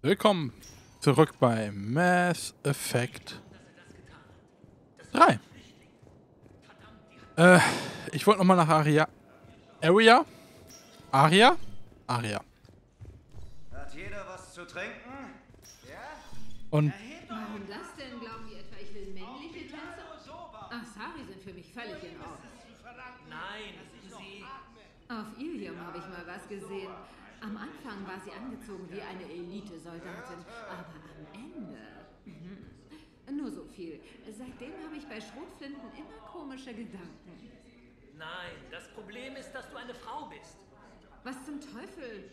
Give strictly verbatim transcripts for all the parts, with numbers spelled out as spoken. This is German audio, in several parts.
Willkommen zurück bei Mass Effect drei. Äh, ich wollte nochmal nach Aria. Area? Aria? Aria. Hat jeder was zu trinken? Ja? Und Warum das denn? Glauben die etwa, ich will männliche Tänzer? Asari sind für mich völlig in Ordnung. Nein, sie... Auf Ilium habe ich mal was gesehen. Am Anfang war sie angezogen wie eine Elite-Soldatin, aber am Ende... Mhm. Nur so viel. Seitdem habe ich bei Schrotflinten immer komische Gedanken. Nein, das Problem ist, dass du eine Frau bist. Was zum Teufel?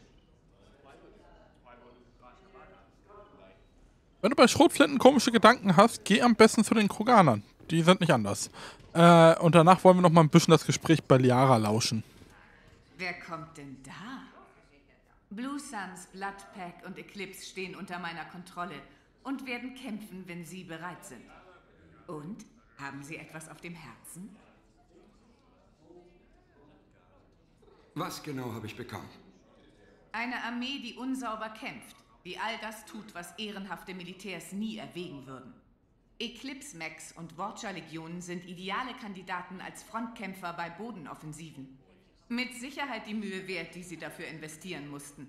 wenn du bei Schrotflinten komische Gedanken hast, geh am besten zu den Kroganern. Die sind nicht anders. Äh, und danach wollen wir noch mal ein bisschen das Gespräch bei Liara lauschen. Wer kommt denn da? Blue Suns, Bloodpack und Eclipse stehen unter meiner Kontrolle und werden kämpfen, wenn sie bereit sind. Und? Haben sie etwas auf dem Herzen? Was genau habe ich bekommen? Eine Armee, die unsauber kämpft, die all das tut, was ehrenhafte Militärs nie erwägen würden. Eclipse-Mechs und Watcher-Legionen sind ideale Kandidaten als Frontkämpfer bei Bodenoffensiven. Mit Sicherheit die Mühe wert, die sie dafür investieren mussten.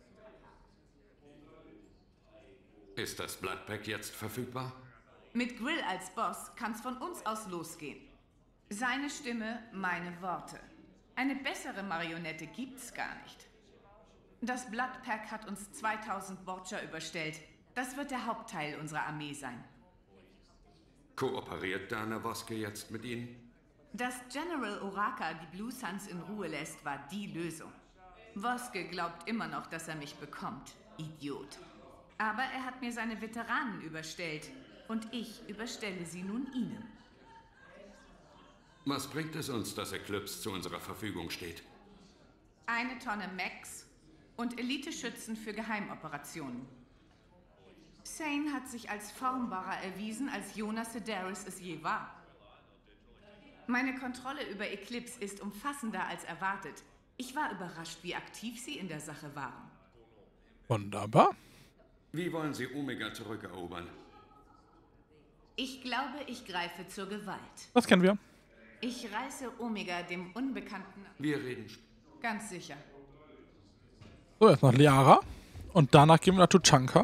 Ist das Bloodpack jetzt verfügbar? Mit Grill als Boss kann's von uns aus losgehen. Seine Stimme, meine Worte. Eine bessere Marionette gibt's gar nicht. Das Bloodpack hat uns zweitausend Watcher überstellt. Das wird der Hauptteil unserer Armee sein. Kooperiert Dana Voske jetzt mit Ihnen? Dass General Oraka die Blue Suns in Ruhe lässt, war die Lösung. Voske glaubt immer noch, dass er mich bekommt. Idiot. Aber er hat mir seine Veteranen überstellt. Und ich überstelle sie nun Ihnen. Was bringt es uns, dass Eclipse zu unserer Verfügung steht? Eine Tonne Mechs und Elite-Schützen für Geheimoperationen. Sane hat sich als formbarer erwiesen, als Jonas Sedaris es je war. Meine Kontrolle über Eclipse ist umfassender als erwartet. Ich war überrascht, wie aktiv sie in der Sache waren. Wunderbar. Wie wollen Sie Omega zurückerobern? Ich glaube, ich greife zur Gewalt. Das kennen wir. Ich reiße Omega dem Unbekannten... Wir reden sp- Ganz sicher. So, jetzt nach Liara. Und danach gehen wir nach Tuchanka.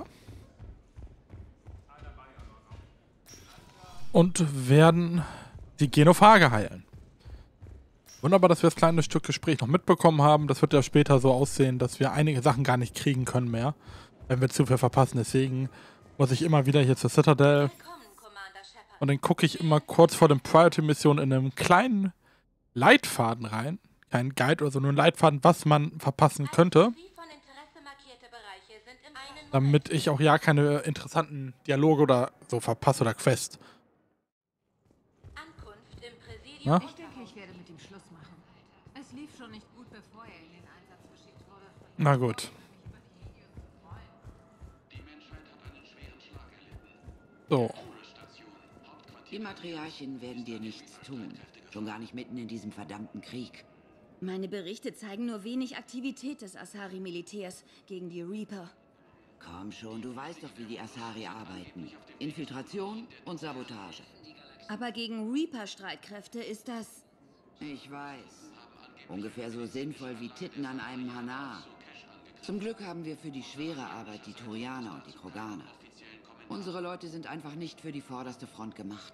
Und werden die Genophage heilen. Wunderbar, dass wir das kleine Stück Gespräch noch mitbekommen haben. Das wird ja später so aussehen, dass wir einige Sachen gar nicht kriegen können mehr, wenn wir zu viel verpassen. Deswegen muss ich immer wieder hier zur Citadel. Und dann gucke ich immer kurz vor den Priority-Missionen in einem kleinen Leitfaden rein. Kein Guide oder so, nur ein Leitfaden, was man verpassen könnte. Damit ich auch ja keine interessanten Dialoge oder so verpasse oder Quest. Na? Ich denke, ich werde mit ihm Schluss machen. Es lief schon nicht gut, bevor er in den Einsatz geschickt wurde. Na gut. So. Die Matriarchen werden dir nichts tun. Schon gar nicht mitten in diesem verdammten Krieg. Meine Berichte zeigen nur wenig Aktivität des Asari-Militärs gegen die Reaper. Komm schon, du weißt doch, wie die Asari arbeiten. Infiltration und Sabotage. Aber gegen Reaper-Streitkräfte ist das... Ich weiß. Ungefähr so sinnvoll wie Titten an einem Hanar. Zum Glück haben wir für die schwere Arbeit die Turianer und die Kroganer. Unsere Leute sind einfach nicht für die vorderste Front gemacht.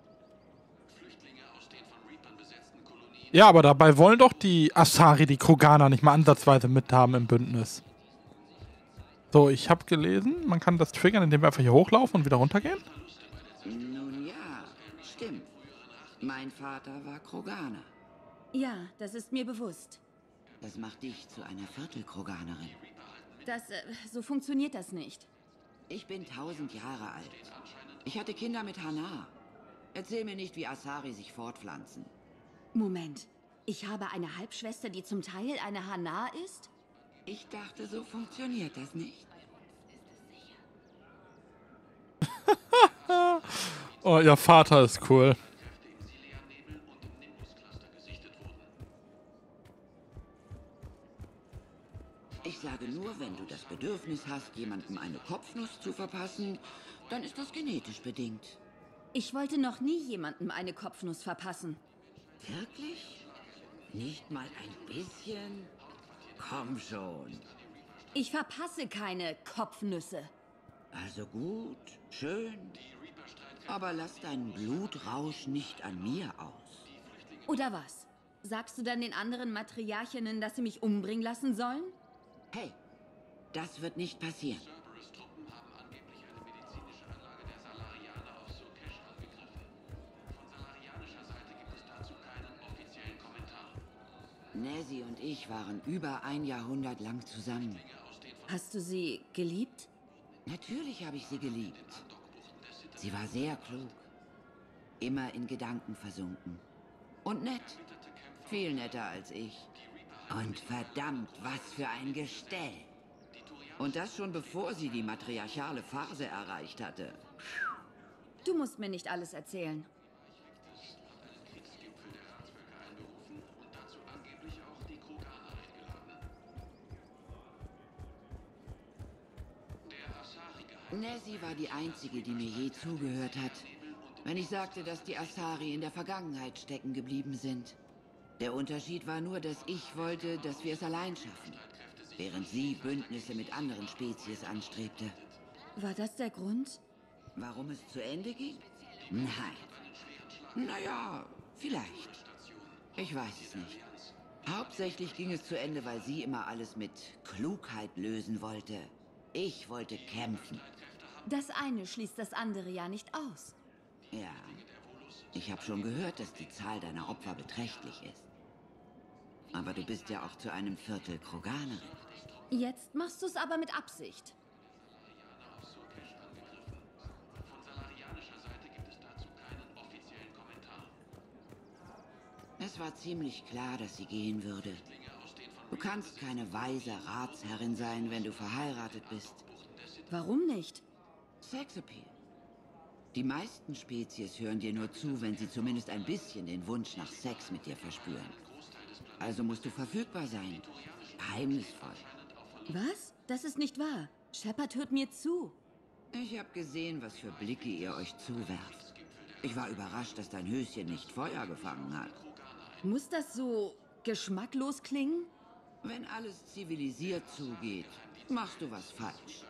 Ja, aber dabei wollen doch die Asari, die Kroganer, nicht mal ansatzweise mithaben im Bündnis. So, ich habe gelesen, man kann das triggern, indem wir einfach hier hochlaufen und wieder runtergehen. Nun ja, stimmt. Mein Vater war Kroganer. Ja, das ist mir bewusst. Das macht dich zu einer Viertel-Kroganerin. Das, äh, so funktioniert das nicht. Ich bin tausend Jahre alt. Ich hatte Kinder mit Hanar. Erzähl mir nicht, wie Asari sich fortpflanzen. Moment, ich habe eine Halbschwester, die zum Teil eine Hanar ist? Ich dachte, so funktioniert das nicht. Oh, ihr Vater ist cool. Ich sage nur, wenn du das Bedürfnis hast, hast, jemandem eine Kopfnuss zu verpassen, dann ist das genetisch bedingt. Ich wollte noch nie jemandem eine Kopfnuss verpassen. Wirklich? Nicht mal ein bisschen? Komm schon. Ich verpasse keine Kopfnüsse. Also gut, schön. Aber lass deinen Blutrausch nicht an mir aus. Oder was? Sagst du dann den anderen Matriarchinnen, dass sie mich umbringen lassen sollen? Hey, das wird nicht passieren. Nessie und ich waren über ein Jahrhundert lang zusammen. Hast du sie geliebt? Natürlich habe ich sie geliebt. Sie war sehr klug. Immer in Gedanken versunken. Und nett. Viel netter als ich. Und verdammt, was für ein Gestell. Und das schon bevor sie die matriarchale Phase erreicht hatte. Du musst mir nicht alles erzählen. Nessie war die Einzige, die mir je zugehört hat, wenn ich sagte, dass die Asari in der Vergangenheit stecken geblieben sind. Der Unterschied war nur, dass ich wollte, dass wir es allein schaffen, während sie Bündnisse mit anderen Spezies anstrebte. War das der Grund? Warum es zu Ende ging? Nein. Naja, vielleicht. Ich weiß es nicht. Hauptsächlich ging es zu Ende, weil sie immer alles mit Klugheit lösen wollte. Ich wollte kämpfen. Das eine schließt das andere ja nicht aus. Ja, ich habe schon gehört, dass die Zahl deiner Opfer beträchtlich ist. Aber du bist ja auch zu einem Viertel Kroganerin. Jetzt machst du es aber mit Absicht. Es war ziemlich klar, dass sie gehen würde. Du kannst keine weise Ratsherrin sein, wenn du verheiratet bist. Warum nicht? Sexappeal. Die meisten Spezies hören dir nur zu, wenn sie zumindest ein bisschen den Wunsch nach Sex mit dir verspüren. Also musst du verfügbar sein. Geheimnisvoll. Was? Das ist nicht wahr. Shepard hört mir zu. Ich habe gesehen, was für Blicke ihr euch zuwerft. Ich war überrascht, dass dein Höschen nicht Feuer gefangen hat. Muss das so geschmacklos klingen? Wenn alles zivilisiert zugeht, machst du was falsch.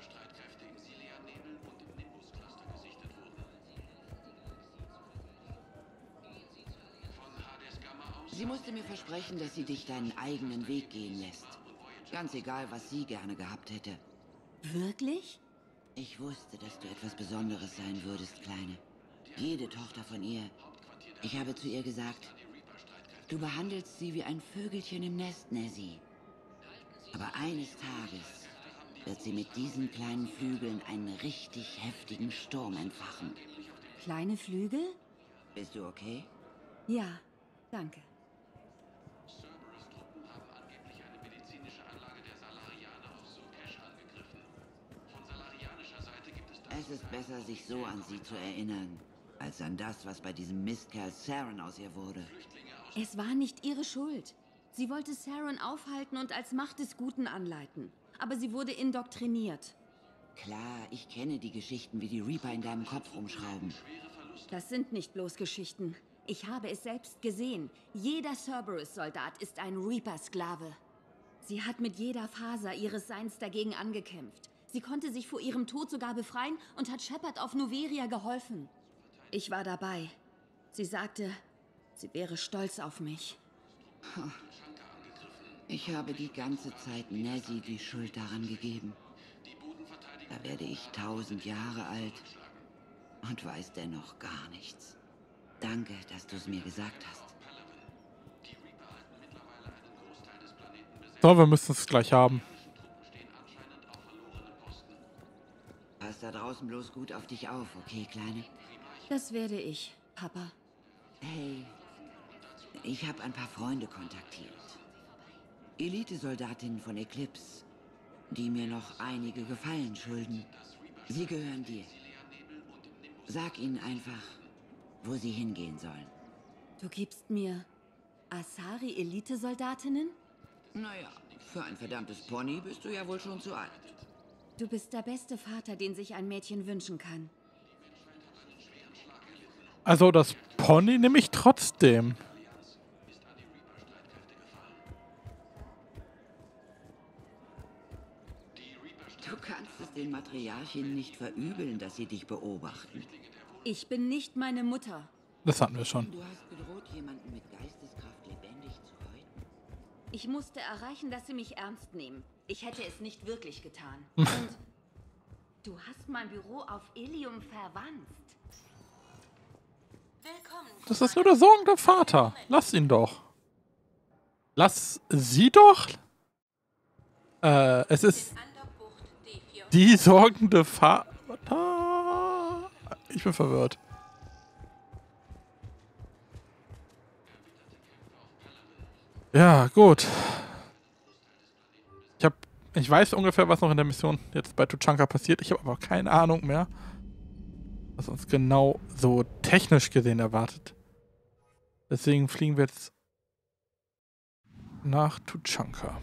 Sie musste mir versprechen, dass sie dich deinen eigenen Weg gehen lässt. Ganz egal, was sie gerne gehabt hätte. Wirklich? Ich wusste, dass du etwas Besonderes sein würdest, Kleine. Jede Tochter von ihr. Ich habe zu ihr gesagt, du behandelst sie wie ein Vögelchen im Nest, Nessie. Aber eines Tages wird sie mit diesen kleinen Flügeln einen richtig heftigen Sturm entfachen. Kleine Flügel? Bist du okay? Ja, danke. Es ist besser, sich so an sie zu erinnern, als an das, was bei diesem Mistkerl Saren aus ihr wurde. Es war nicht ihre Schuld. Sie wollte Saren aufhalten und als Macht des Guten anleiten. Aber sie wurde indoktriniert. Klar, ich kenne die Geschichten, wie die Reaper in deinem Kopf rumschrauben. Das sind nicht bloß Geschichten. Ich habe es selbst gesehen. Jeder Cerberus-Soldat ist ein Reaper-Sklave. Sie hat mit jeder Faser ihres Seins dagegen angekämpft. Sie konnte sich vor ihrem Tod sogar befreien und hat Shepard auf Noveria geholfen. Ich war dabei. Sie sagte, sie wäre stolz auf mich. Ich habe die ganze Zeit Nessie die Schuld daran gegeben. Da werde ich tausend Jahre alt und weiß dennoch gar nichts. Danke, dass du es mir gesagt hast. So, wir müssen es gleich haben. Pass da draußen bloß gut auf dich auf, okay, Kleine? Das werde ich, Papa. Hey, ich habe ein paar Freunde kontaktiert. Elite-Soldatinnen von Eclipse, die mir noch einige Gefallen schulden. Sie gehören dir. Sag ihnen einfach, wo sie hingehen sollen. Du gibst mir Asari-Elite-Soldatinnen? Naja, für ein verdammtes Pony bist du ja wohl schon zu alt. Du bist der beste Vater, den sich ein Mädchen wünschen kann. Also das Pony nehme ich trotzdem. Du kannst es den Matriarchinnen nicht verübeln, dass sie dich beobachten. Ich bin nicht meine Mutter. Das hatten wir schon. Du hast gedroht, jemanden mit Geisteskraft lebendig zu häuten. Ich musste erreichen, dass sie mich ernst nehmen. Ich hätte es nicht wirklich getan. Und du hast mein Büro auf Ilium verwandt. Willkommen. Das ist nur der sorgende Vater. Lass ihn doch. Lass sie doch. Äh, es ist die sorgende Vater. Ich bin verwirrt. Ja, gut. Ich hab, ich weiß ungefähr, was noch in der Mission jetzt bei Tuchanka passiert. Ich habe aber keine Ahnung mehr, was uns genau so technisch gesehen erwartet. Deswegen fliegen wir jetzt nach Tuchanka.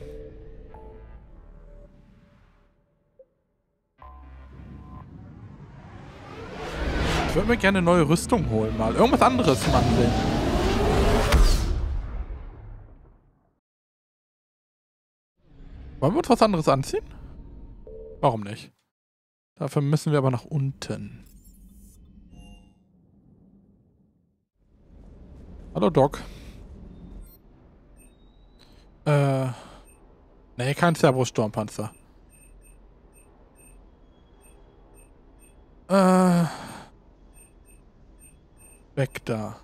Ich würde mir gerne eine neue Rüstung holen mal. Irgendwas anderes mal sehen. Wollen wir uns was anderes anziehen? Warum nicht? Dafür müssen wir aber nach unten. Hallo Doc. Äh. Nee, kein Cerberus-Sturmpanzer. Äh. Weg da.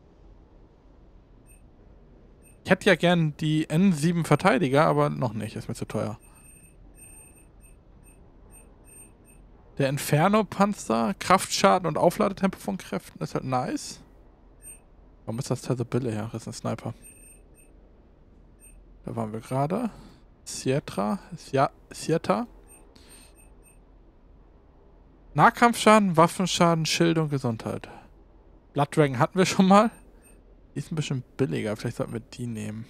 Ich hätte ja gern die N sieben Verteidiger, aber noch nicht. Ist mir zu teuer. Der Inferno-Panzer, Kraftschaden und Aufladetempo von Kräften ist halt nice. Warum ist das Teil so billig? Ja, das ist ein Sniper. Da waren wir gerade. Sietra. Ja, Sietra. Nahkampfschaden, Waffenschaden, Schild und Gesundheit. Blood Dragon hatten wir schon mal. Die ist ein bisschen billiger. Vielleicht sollten wir die nehmen.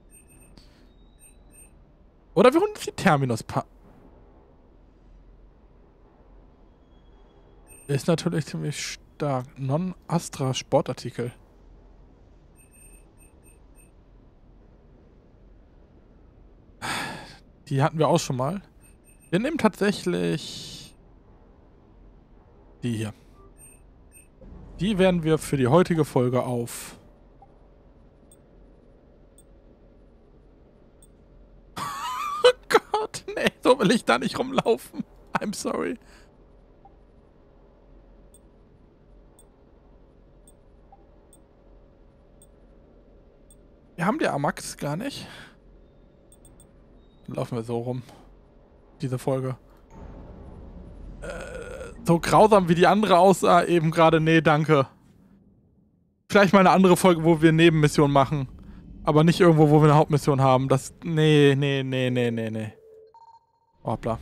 Oder wir holen uns die Terminus. Pa ist natürlich ziemlich stark. Non-Astra Sportartikel. Die hatten wir auch schon mal. Wir nehmen tatsächlich die hier. Die werden wir für die heutige Folge auf oh Gott, nee, so will ich da nicht rumlaufen. I'm sorry. Wir haben die Amax gar nicht. Dann laufen wir so rum. Diese Folge. Äh, so grausam wie die andere aussah, eben gerade. Nee, danke. Vielleicht mal eine andere Folge, wo wir Nebenmissionen machen. Aber nicht irgendwo, wo wir eine Hauptmission haben. Das. Nee, nee, nee, nee, nee, nee. Hoppla.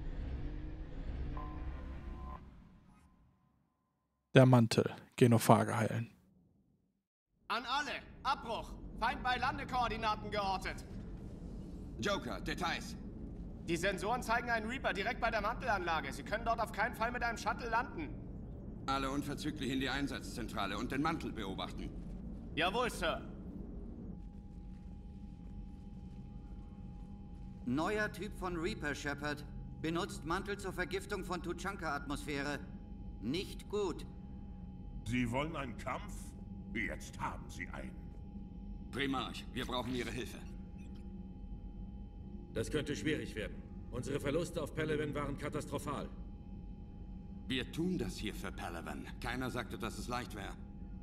Der Mantel. Genophage heilen. An alle! Abbruch! Feind bei Landekoordinaten geortet! Joker, Details. Die Sensoren zeigen einen Reaper direkt bei der Mantelanlage. Sie können dort auf keinen Fall mit einem Shuttle landen. Alle unverzüglich in die Einsatzzentrale und den Mantel beobachten. Jawohl, Sir. Neuer Typ von Reaper, Shepard. Benutzt Mantel zur Vergiftung von Tuchanka-Atmosphäre. Nicht gut. Sie wollen einen Kampf? Jetzt haben Sie einen. Primarch, wir brauchen Ihre Hilfe. Das könnte schwierig werden. Unsere Verluste auf Palaven waren katastrophal. Wir tun das hier für Palaven. Keiner sagte, dass es leicht wäre.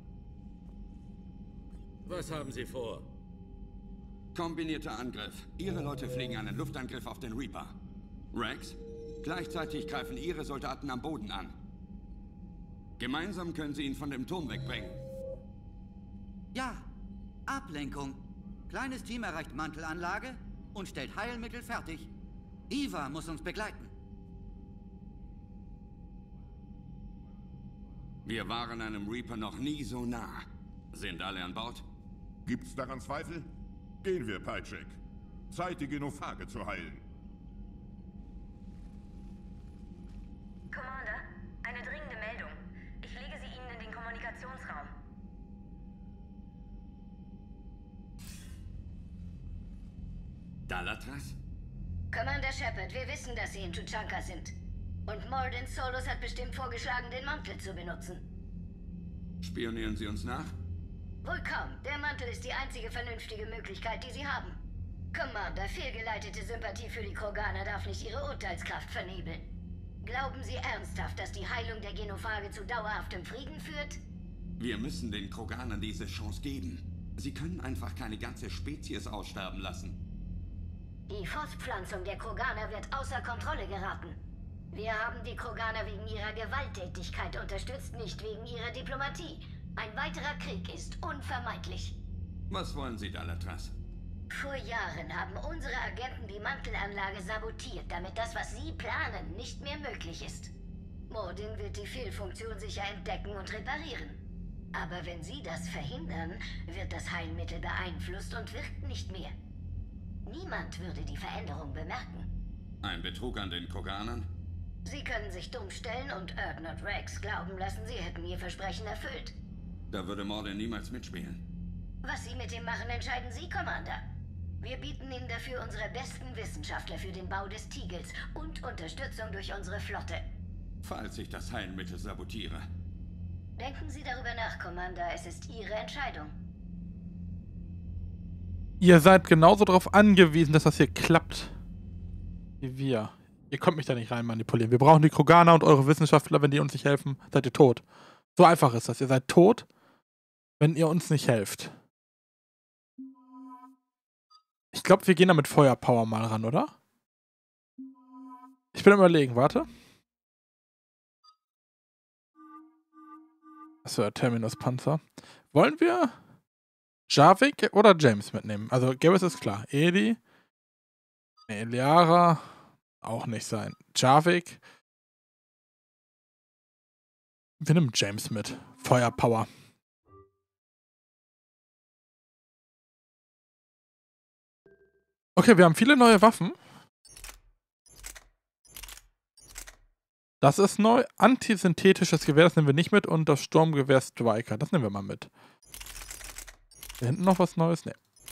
Was haben Sie vor? Kombinierter Angriff. Ihre Leute fliegen einen Luftangriff auf den Reaper. Rex, gleichzeitig greifen Ihre Soldaten am Boden an. Gemeinsam können Sie ihn von dem Turm wegbringen. Ja, Ablenkung. Kleines Team erreicht Mantelanlage und stellt Heilmittel fertig. Eva muss uns begleiten. Wir waren einem Reaper noch nie so nah. Sind alle an Bord? Gibt's daran Zweifel? Gehen wir, Pyjek. Zeit, die Genophage zu heilen. Kommunikationsraum. Dalatras? Commander Shepard, wir wissen, dass Sie in Tuchanka sind. Und Mordin Solus hat bestimmt vorgeschlagen, den Mantel zu benutzen. Spionieren Sie uns nach? Wohl kaum. Der Mantel ist die einzige vernünftige Möglichkeit, die Sie haben. Commander, fehlgeleitete Sympathie für die Kroganer darf nicht Ihre Urteilskraft vernebeln. Glauben Sie ernsthaft, dass die Heilung der Genophage zu dauerhaftem Frieden führt? Wir müssen den Kroganern diese Chance geben. Sie können einfach keine ganze Spezies aussterben lassen. Die Fortpflanzung der Kroganer wird außer Kontrolle geraten. Wir haben die Kroganer wegen ihrer Gewalttätigkeit unterstützt, nicht wegen ihrer Diplomatie. Ein weiterer Krieg ist unvermeidlich. Was wollen Sie, Dalatras? Vor Jahren haben unsere Agenten die Mantelanlage sabotiert, damit das, was sie planen, nicht mehr möglich ist. Mordin wird die Fehlfunktion sicher entdecken und reparieren. Aber wenn sie das verhindern, wird das Heilmittel beeinflusst und wirkt nicht mehr. Niemand würde die Veränderung bemerken. Ein Betrug an den Kroganern? Sie können sich dumm stellen und Erdn und Rex glauben lassen, sie hätten ihr Versprechen erfüllt. Da würde Mordin niemals mitspielen. Was Sie mit ihm machen, entscheiden Sie, Commander. Wir bieten Ihnen dafür unsere besten Wissenschaftler für den Bau des Tigels und Unterstützung durch unsere Flotte. Falls ich das Heilmittel sabotiere. Denken Sie darüber nach, Commander. Es ist Ihre Entscheidung. Ihr seid genauso darauf angewiesen, dass das hier klappt, wie wir. Ihr könnt mich da nicht rein manipulieren. Wir brauchen die Kroganer und eure Wissenschaftler. Wenn die uns nicht helfen, seid ihr tot. So einfach ist das. Ihr seid tot, wenn ihr uns nicht helft. Ich glaube, wir gehen da mit Feuerpower mal ran, oder? Ich bin am Überlegen, warte. Achso, der Terminus-Panzer. Wollen wir Javik oder James mitnehmen? Also, Garrus ist klar. Eli. Nee, Liara. Auch nicht sein. Javik. Wir nehmen James mit. Feuerpower. Okay, wir haben viele neue Waffen. Das ist neu. Antisynthetisches Gewehr, das nehmen wir nicht mit. Und das Sturmgewehr Striker, das nehmen wir mal mit. Da hinten noch was Neues? Ne.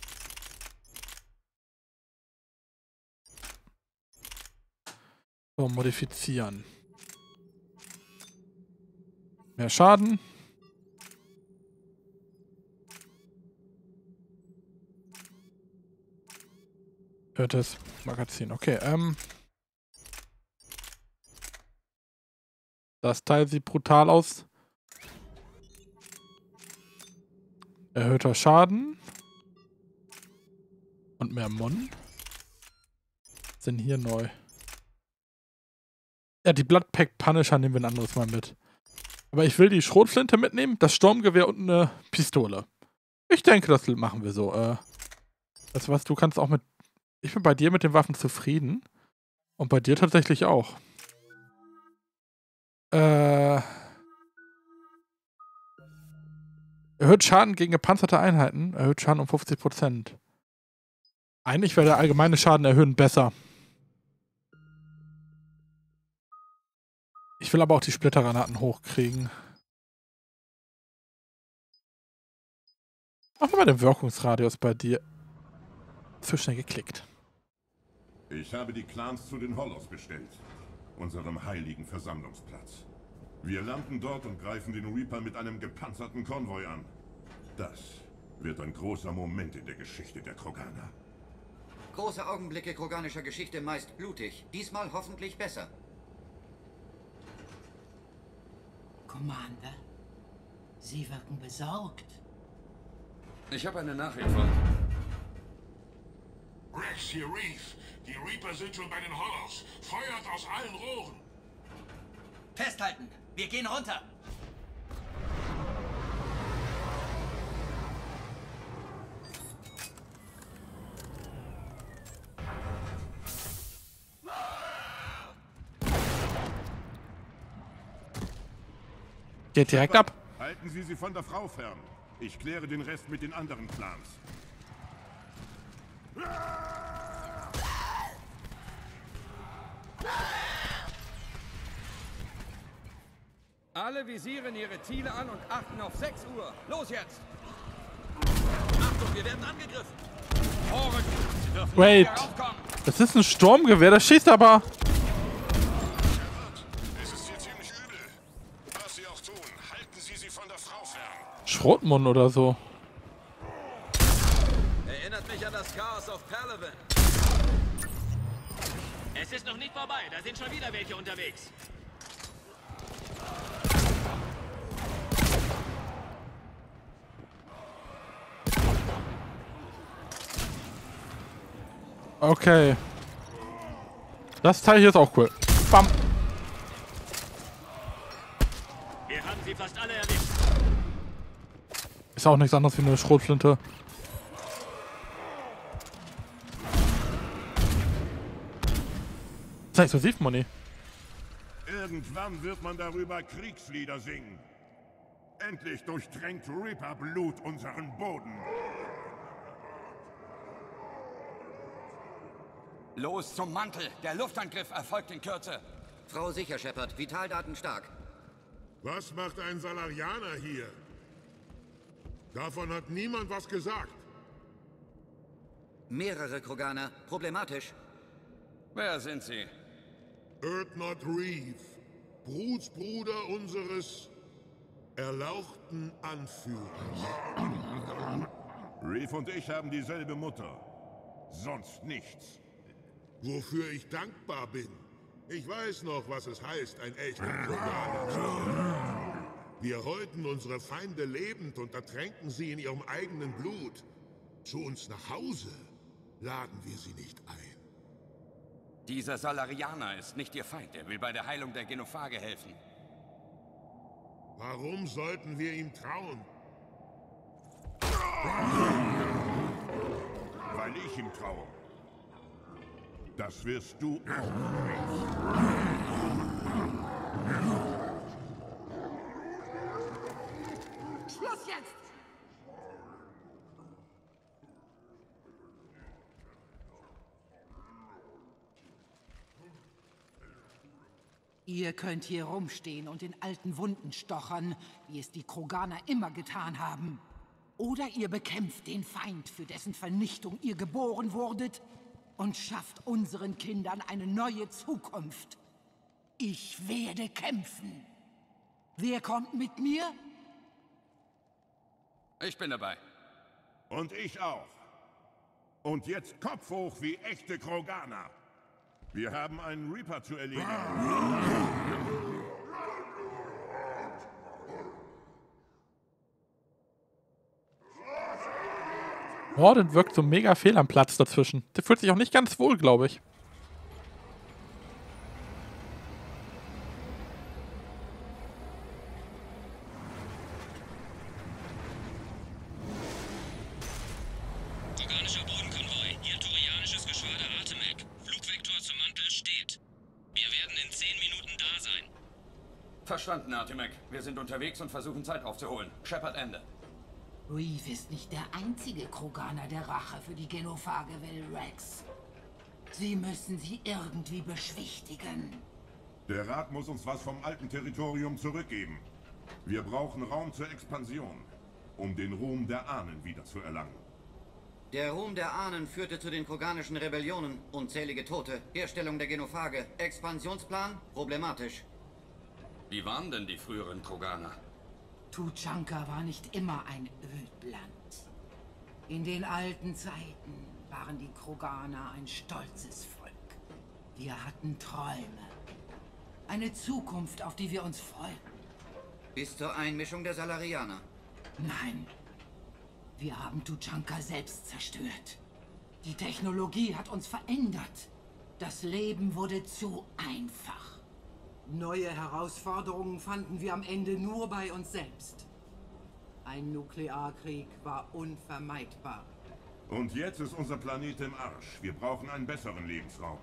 So, modifizieren. Mehr Schaden. Erhöhtes Magazin. Okay, ähm. Das Teil sieht brutal aus. Erhöhter Schaden. Und mehr Mon. Sind hier neu. Ja, die Bloodpack Punisher nehmen wir ein anderes Mal mit. Aber ich will die Schrotflinte mitnehmen, das Sturmgewehr und eine Pistole. Ich denke, das machen wir so. Äh, weißt du was, du kannst auch mit... Ich bin bei dir mit den Waffen zufrieden. Und bei dir tatsächlich auch. Äh... Erhöht Schaden gegen gepanzerte Einheiten. Erhöht Schaden um fünfzig Prozent. Eigentlich wäre der allgemeine Schaden erhöhen besser. Ich will aber auch die Splittergranaten hochkriegen. Mach mal den Wirkungsradius bei dir. Zu schnell geklickt. Ich habe die Clans zu den Hollows bestellt. Unserem heiligen Versammlungsplatz. Wir landen dort und greifen den Reaper mit einem gepanzerten Konvoi an. Das wird ein großer Moment in der Geschichte der Kroganer. Große Augenblicke kroganischer Geschichte meist blutig. Diesmal hoffentlich besser. Commander, Sie wirken besorgt. Ich habe eine Nachricht von... Rex, hier Reef. Die Reaper sind schon bei den Hollows. Feuert aus allen Rohren. Festhalten! Wir gehen runter! Geht direkt ab. Halten Sie sie von der Frau fern. Ich kläre den Rest mit den anderen Clans. Alle visieren ihre Ziele an und achten auf sechs Uhr. Los jetzt! Achtung, wir werden angegriffen! Vorrücken! Sie dürfen Wait. nicht mehr raufkommen. Das ist ein Sturmgewehr, das schießt aber. Es ist hier ziemlich übel. Was Sie auch tun, halten Sie sie von der Frau fern. Schrotmund oder so. Erinnert mich an das Chaos auf Palaven. Es ist noch nicht vorbei, da sind schon wieder welche unterwegs. Okay. Das Teil hier ist auch cool. Bam. Wir haben sie fast alle erwischt. Ist auch nichts anderes wie eine Schrotflinte. Das ist Explosivmoney. Irgendwann wird man darüber Kriegslieder singen. Endlich durchtränkt Reaper Blut unseren Boden. Los zum Mantel! Der Luftangriff erfolgt in Kürze. Frau sicher, Shepard. Vitaldaten stark. Was macht ein Salarianer hier? Davon hat niemand was gesagt. Mehrere Kroganer. Problematisch. Wer sind Sie? Erdnot Reeve, Brutsbruder unseres erlauchten Anführers. Reeve und ich haben dieselbe Mutter. Sonst nichts. Wofür ich dankbar bin. Ich weiß noch, was es heißt, ein echter Kroganer zu sein. Wir häuten unsere Feinde lebend und ertränken sie in ihrem eigenen Blut. Zu uns nach Hause laden wir sie nicht ein. Dieser Salarianer ist nicht Ihr Feind. Er will bei der Heilung der Genophage helfen. Warum sollten wir ihm trauen? Weil ich ihm traue. Das wirst du auch. Schluss jetzt! Ihr könnt hier rumstehen und in alten Wunden stochern, wie es die Kroganer immer getan haben. Oder ihr bekämpft den Feind, für dessen Vernichtung ihr geboren wurdet, und schafft unseren Kindern eine neue Zukunft. Ich werde kämpfen. Wer kommt mit mir? Ich bin dabei. Und ich auch. Und jetzt Kopf hoch wie echte Kroganer. Wir haben einen Reaper zu erledigen. Mordin wirkt so mega fehl am Platz dazwischen. Der fühlt sich auch nicht ganz wohl, glaube ich. Kroganischer Bodenkonvoi, hier Turianisches Geschwader Artemec. Flugvektor zum Mantel steht. Wir werden in zehn Minuten da sein. Verstanden, Artemec. Wir sind unterwegs und versuchen Zeit aufzuholen. Shepard, Ende. Reeve ist nicht der einzige Kroganer, der Rache für die Genophage will, Rex. Sie müssen sie irgendwie beschwichtigen. Der Rat muss uns was vom alten Territorium zurückgeben. Wir brauchen Raum zur Expansion, um den Ruhm der Ahnen wiederzuerlangen. Der Ruhm der Ahnen führte zu den kroganischen Rebellionen, unzählige Tote, Herstellung der Genophage, Expansionsplan, problematisch. Wie waren denn die früheren Kroganer? Tuchanka war nicht immer ein Ödland. In den alten Zeiten waren die Kroganer ein stolzes Volk. Wir hatten Träume. Eine Zukunft, auf die wir uns freuten. Bis zur Einmischung der Salarianer. Nein. Wir haben Tuchanka selbst zerstört. Die Technologie hat uns verändert. Das Leben wurde zu einfach. Neue Herausforderungen fanden wir am Ende nur bei uns selbst. Ein Nuklearkrieg war unvermeidbar. Und jetzt ist unser Planet im Arsch. Wir brauchen einen besseren Lebensraum.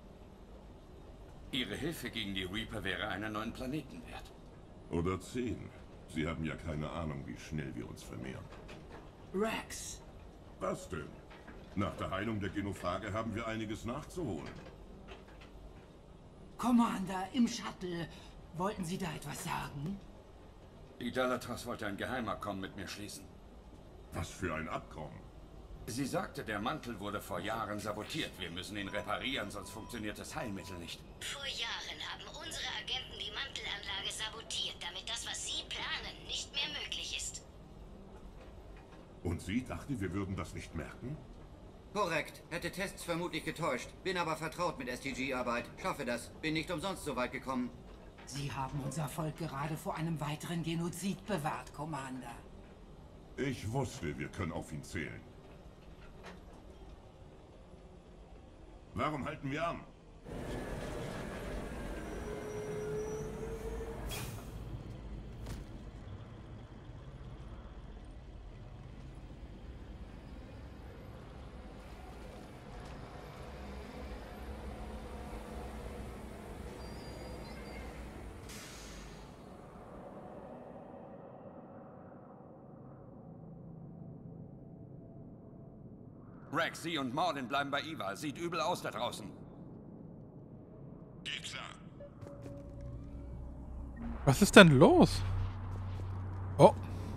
Ihre Hilfe gegen die Reaper wäre einen neuen Planeten wert. Oder zehn. Sie haben ja keine Ahnung, wie schnell wir uns vermehren. Rex! Was denn? Nach der Heilung der Genophage haben wir einiges nachzuholen. Commander, im Shuttle Wollten Sie da etwas sagen? Die Delatras wollte ein Geheimabkommen mit mir schließen. Was für ein Abkommen? Sie sagte, der Mantel wurde vor Jahren sabotiert. Wir müssen ihn reparieren, sonst funktioniert das Heilmittel nicht. Vor Jahren haben unsere Agenten die Mantelanlage sabotiert, damit das, was Sie planen, nicht mehr möglich ist. Und sie dachte, wir würden das nicht merken? Korrekt. Hätte Tests vermutlich getäuscht. Bin aber vertraut mit S T G-Arbeit. Schaffe das. Bin nicht umsonst so weit gekommen. Sie haben unser Volk gerade vor einem weiteren Genozid bewahrt, Commander. Ich wusste, wir können auf ihn zählen. Warum halten wir an? Rex, Sie und Mordin bleiben bei Eva. Sieht übel aus da draußen. Geht klar. Was ist denn los? Oh.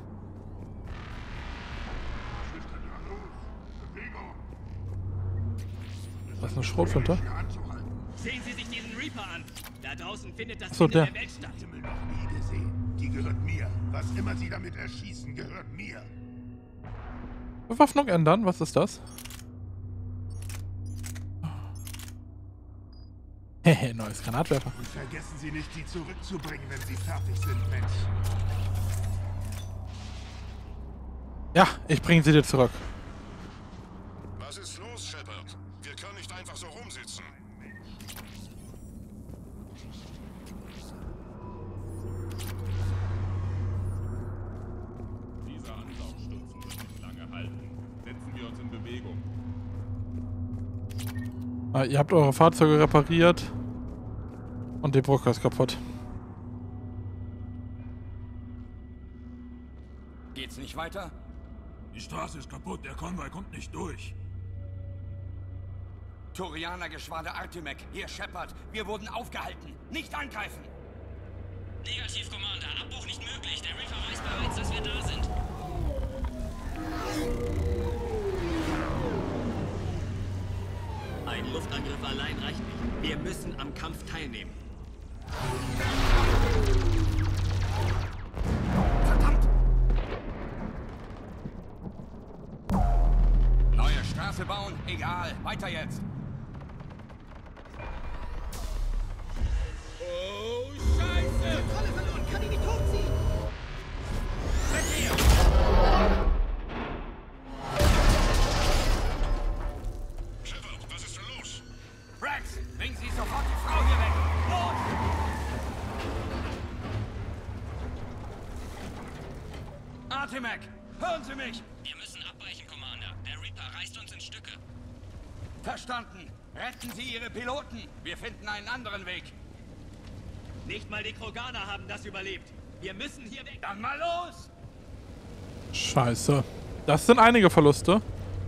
Was ist eine Schrotflinte? Sehen Sie sich diesen Reaper an. Da draußen findet das So, Ende der. der Welt statt. Himmel noch nie gesehen. Die gehört mir. Was immer sie damit erschießen, gehört mir. Bewaffnung ändern, was ist das? Hehe, neues Granatwerfer. Und vergessen Sie nicht, die zurückzubringen, wenn sie fertig sind, Mensch. Ja, ich bringe sie dir zurück. Was ist los, Shepard? Wir können nicht einfach so rumsitzen. Dieser Ansaugstutzen wird nicht lange halten. Setzen wir uns in Bewegung. Ah, ihr habt eure Fahrzeuge repariert. Und die Brücke ist kaputt. Geht's nicht weiter? Die Straße ist kaputt, der Konvoi kommt nicht durch. Turianer-Geschwader Artemec, hier Shepard. Wir wurden aufgehalten. Nicht angreifen! Negativ, Commander. Abbruch nicht möglich. Der Reaper weiß bereits, dass wir da sind. Ein Luftangriff allein reicht nicht. Wir müssen am Kampf teilnehmen. Verdammt! Neue Straße bauen? Egal. Weiter jetzt. Oh, Scheiße! Kontrolle verloren. Kann ihn nicht hochziehen. Weg hier! Shepard, was ist denn los? Rex, bringen Sie sofort die Frau hier weg! Los! Artemec, hören Sie mich! Wir müssen abbrechen, Commander. Der Reaper reißt uns in Stücke. Verstanden. Retten Sie Ihre Piloten. Wir finden einen anderen Weg. Nicht mal die Kroganer haben das überlebt. Wir müssen hier weg. Dann mal los! Scheiße. Das sind einige Verluste.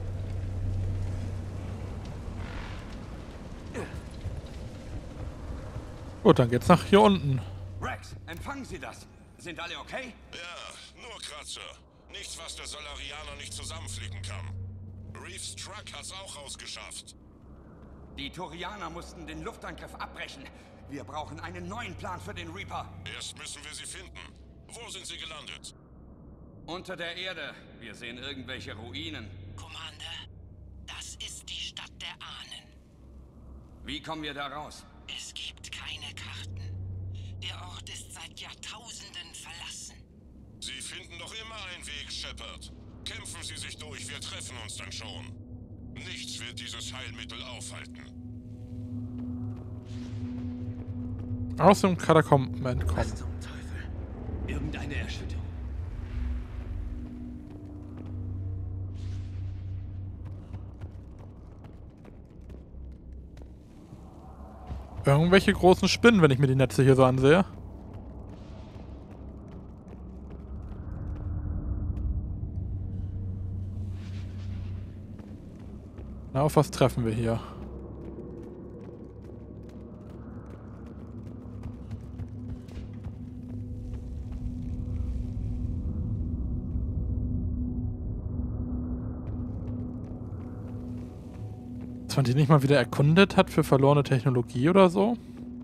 Gut, dann geht's nach hier unten. Rex, empfangen Sie das. Sind alle okay? Ja, nur Kratzer. Nichts, was der Solarianer nicht zusammenflicken kann. Reeves Truck hat's auch rausgeschafft. Die Turianer mussten den Luftangriff abbrechen. Wir brauchen einen neuen Plan für den Reaper. Erst müssen wir sie finden. Wo sind sie gelandet? Unter der Erde. Wir sehen irgendwelche Ruinen. Commander, das ist die Stadt der Ahnen. Wie kommen wir da raus? Es gibt keine Karten. Der Ort ist seit Jahrtausenden verlassen. Sie finden doch immer einen Weg, Shepard. Kämpfen Sie sich durch, wir treffen uns dann schon. Nichts wird dieses Heilmittel aufhalten. Aus dem Katakomben entkommen. Was zum Teufel? Irgendeine Erschütterung. Irgendwelche großen Spinnen, wenn ich mir die Netze hier so ansehe. Na, auf was treffen wir hier? Dass man die nicht mal wieder erkundet hat für verlorene Technologie oder so.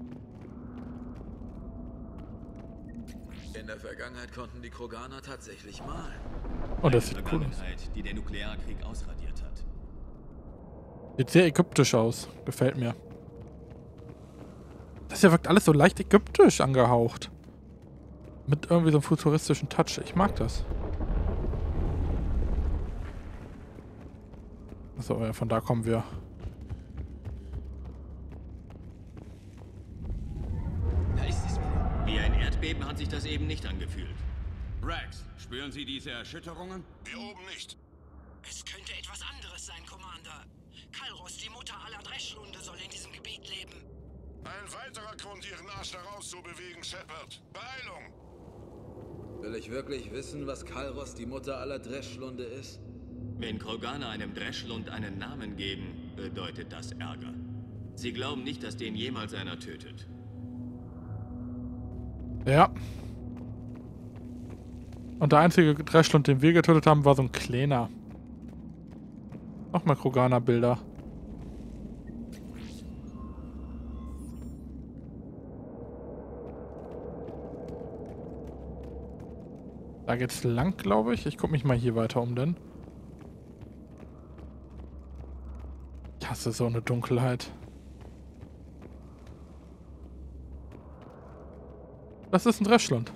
In der Vergangenheit konnten die Kroganer tatsächlich mal. Oh, das sieht cool aus. Die der Nuklearkrieg ausradiert hat. Sieht sehr ägyptisch aus. Gefällt mir. Das hier wirkt alles so leicht ägyptisch angehaucht. Mit irgendwie so einem futuristischen Touch. Ich mag das. Achso, ja, von da kommen wir. Da ist es wieder. Wie ein Erdbeben hat sich das eben nicht angefühlt. Rex, spüren Sie diese Erschütterungen? Hier oben nicht. Es könnte etwas anderes sein, Commander. Kalros, die Mutter aller Dreschlunde, soll in diesem Gebiet leben. Ein weiterer Grund, Ihren Arsch da rauszubewegen, Shepard. Beeilung! Will ich wirklich wissen, was Kalros, die Mutter aller Dreschlunde, ist? Wenn Kroganer einem Dreschlund einen Namen geben, bedeutet das Ärger. Sie glauben nicht, dass den jemals einer tötet. Ja. Und der einzige Dreschlund, den wir getötet haben, war so ein kleiner. Nochmal Kroganer-Bilder. Da geht's lang, glaube ich. Ich gucke mich mal hier weiter um, denn. Ich hasse so eine Dunkelheit. Das ist ein Dreschlund.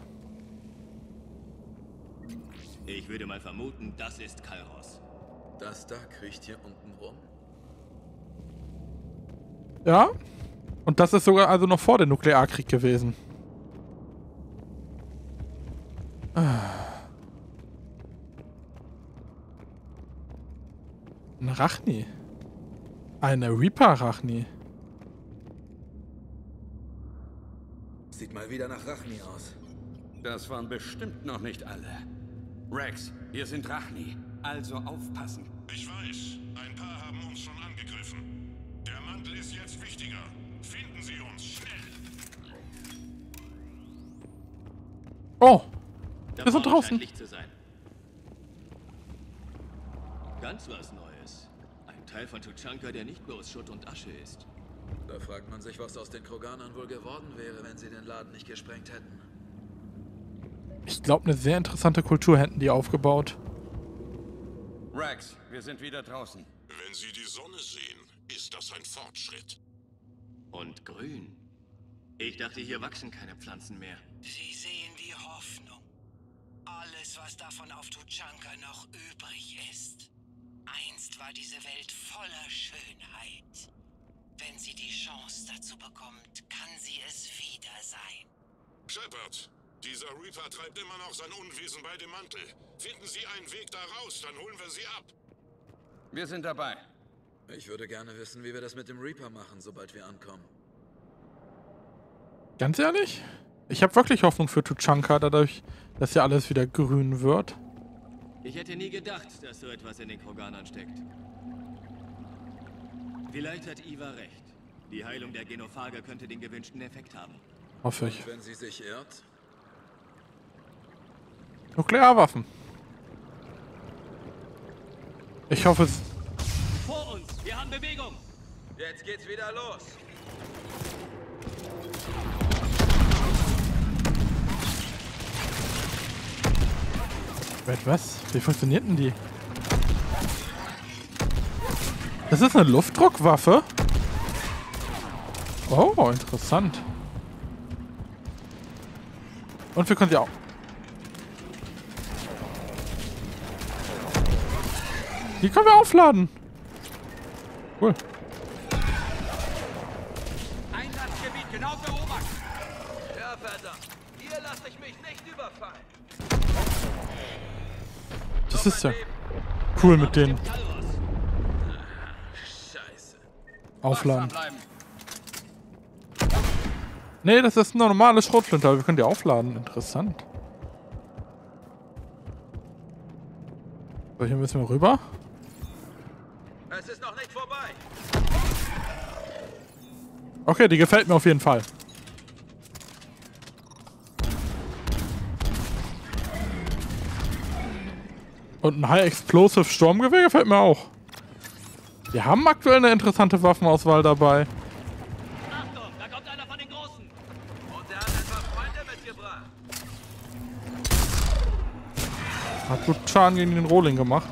Ich würde mal vermuten, das ist Kalros. Das da kriecht hier unten rum. Ja. Und das ist sogar also noch vor dem Nuklearkrieg gewesen. Ein Rachni. Eine Reaper-Rachni. Sieht mal wieder nach Rachni aus. Das waren bestimmt noch nicht alle. Rex, wir sind Rachni, also aufpassen. Ich weiß, ein paar haben uns schon angegriffen. Der Mantel ist jetzt wichtiger. Finden Sie uns, schnell! Oh! Da Wir sind draußen. Zu sein. Ganz was Neues. Ein Teil von Tuchanka, der nicht bloß Schutt und Asche ist. Da fragt man sich, was aus den Kroganern wohl geworden wäre, wenn sie den Laden nicht gesprengt hätten. Ich glaube, eine sehr interessante Kultur hätten die aufgebaut. Rex, wir sind wieder draußen. Wenn Sie die Sonne sehen, ist das ein Fortschritt. Und grün. Ich dachte, hier wachsen keine Pflanzen mehr. Sie sehen die Hoffnung. Alles, was davon auf Tuchanka noch übrig ist. Einst war diese Welt voller Schönheit. Wenn sie die Chance dazu bekommt, kann sie es wieder sein. Shepard, dieser Reaper treibt immer noch sein Unwesen bei dem Mantel. Finden Sie einen Weg da raus, dann holen wir Sie ab. Wir sind dabei. Ich würde gerne wissen, wie wir das mit dem Reaper machen, sobald wir ankommen. Ganz ehrlich? Ich habe wirklich Hoffnung für Tuchanka, dadurch, dass hier alles wieder grün wird. Ich hätte nie gedacht, dass so etwas in den Kroganern steckt. Vielleicht hat Iva recht. Die Heilung der Genophage könnte den gewünschten Effekt haben. Hoffe ich. Und wenn sie sich irrt? Nuklearwaffen. Ich hoffe es... Vor uns! Wir haben Bewegung! Jetzt geht's wieder los! Wait, was? Wie funktioniert denn die? Das ist eine Luftdruckwaffe? Oh, interessant. Und wir können sie auch... Die können wir aufladen. Cool. Einsatzgebiet genau beobachtet. Ja, verdammt. Hier lasse ich mich nicht überfallen. Das ist ja cool mit denen. Scheiße. Aufladen. Nee, das ist eine normale Schrotflinte, aber wir können die aufladen. Interessant. So, hier müssen wir rüber. Es ist noch nicht vorbei. Okay, die gefällt mir auf jeden Fall. Und ein High Explosive Sturmgewehr gefällt mir auch. Wir haben aktuell eine interessante Waffenauswahl dabei. Achtung, da kommt einer von den Großen. Und der hat ein paar Freunde mitgebracht. Hat gut Schaden gegen den Rohling gemacht.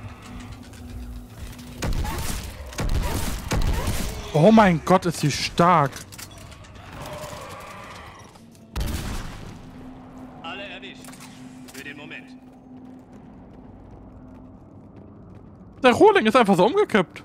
Oh mein Gott, ist sie stark. Alle erwischt. Für den Moment. Der Rohling ist einfach so umgekippt.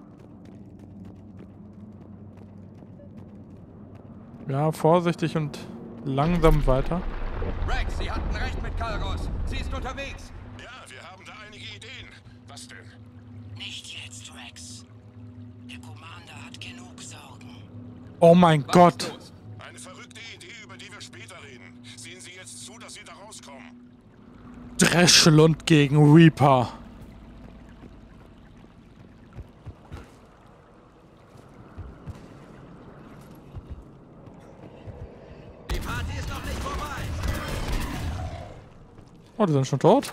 Ja, vorsichtig und langsam weiter. Rex, Sie hatten recht mit Kalros. Sie ist unterwegs. Ja, wir haben da einige Ideen. Was denn? Nicht jetzt, Rex. Der Commander hat genug Sorgen. Oh mein Was Gott. ist los? Eine verrückte Idee, über die wir später reden. Sehen Sie jetzt zu, dass Sie da rauskommen. Dreschlund gegen Reaper. Die Party ist noch nicht vorbei. Oh, die sind schon tot.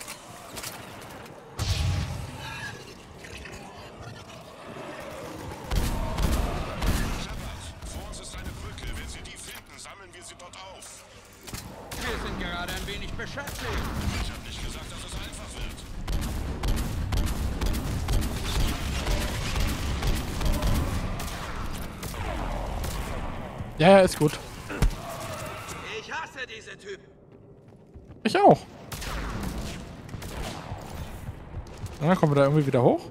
Vor uns ist eine Brücke. Wenn Sie die finden, sammeln wir sie dort auf. Wir sind gerade ein wenig beschäftigt. Ich habe nicht gesagt, dass es einfach wird. Ja, ja, ist gut. Ich hasse diese Typen. Ich auch. Und dann kommen wir da irgendwie wieder hoch.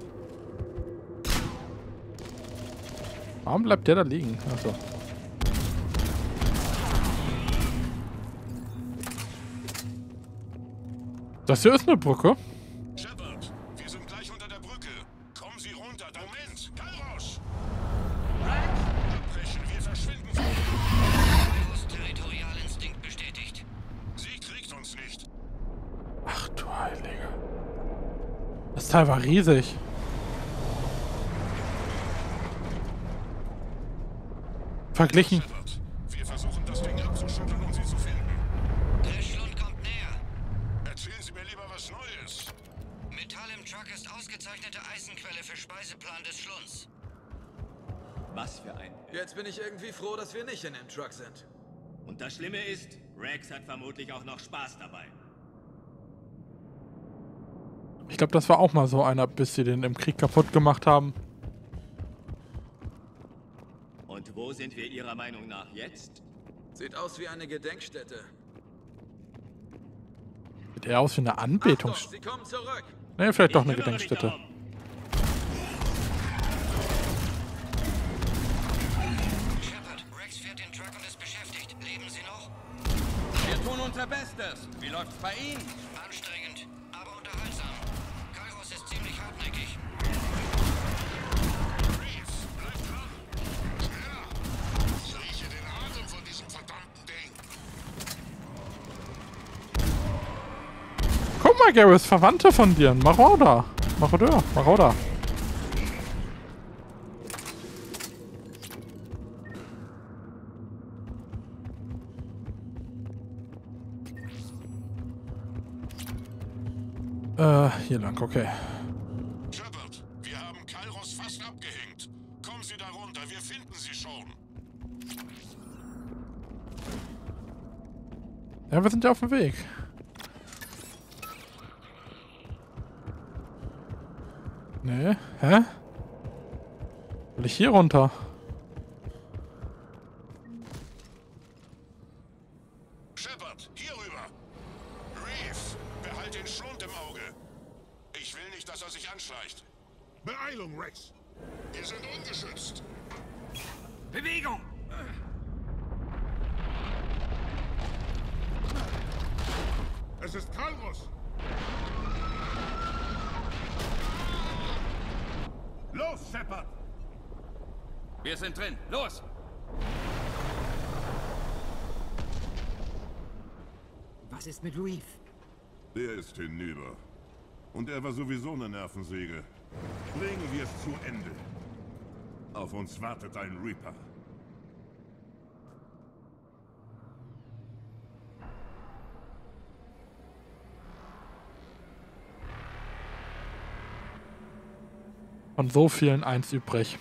Warum bleibt der da liegen? Achso. Das hier ist eine Brücke. Shepard, wir sind gleich unter der Brücke. Kommen Sie runter. Moment. Kalros! Abbrechen, wir verschwinden. Kalros Territorialinstinkt bestätigt. Sie kriegt uns nicht. Ach du Heilige. Das Teil war riesig. Verglichen. Shepard, wir versuchen das Ding abzuschütteln, um sie zu finden. Der Schlund kommt näher. Erzählen Sie mir lieber was Neues. Metall im Truck ist ausgezeichnete Eisenquelle für Speiseplan des Schlunds. Was für ein... Jetzt bin ich irgendwie froh, dass wir nicht in dem Truck sind. Und das Schlimme ist, Rex hat vermutlich auch noch Spaß dabei. Ich glaube, das war auch mal so einer, bis sie den im Krieg kaputt gemacht haben. Und wo sind wir Ihrer Meinung nach jetzt? Sieht aus wie eine Gedenkstätte. Sieht eher aus wie eine Anbetung. Achtung, sie kommen zurück. Ne, vielleicht doch Ich eine kümmere mich Gedenkstätte. darum. Shepard, Rex fährt den Truck und ist beschäftigt. Leben Sie noch? Wir tun unser Bestes. Wie läuft's bei Ihnen? Anstrengend, aber unterhaltsam. Kalros ist ziemlich hartnäckig. Reeves, bleib dran. Schneller. Ich rieche den Atem von diesem verdammten Ding. Guck mal, Garrus, Verwandte von dir. Ein Marauder. Marodeur. Marauder. Äh, hier lang, okay. Shepard, wir haben Kalros fast abgehängt. Kommen Sie da runter, wir finden Sie schon. Ja, wir sind ja auf dem Weg. Nee, hä? Will ich hier runter? Shepard, hier rüber. Reeves, behalt den Schlund im Auge. Ich will nicht, dass er sich anschleicht. Beeilung, Rex. Wir sind ungeschützt. Bewegung! Es ist Kalros. Los, Shepard! Wir sind drin. Los! Was ist mit Reeve? Der ist hinüber. Und er war sowieso eine Nervensäge. Bringen wir es zu Ende. Auf uns wartet ein Reaper. Von so vielen eins übrig.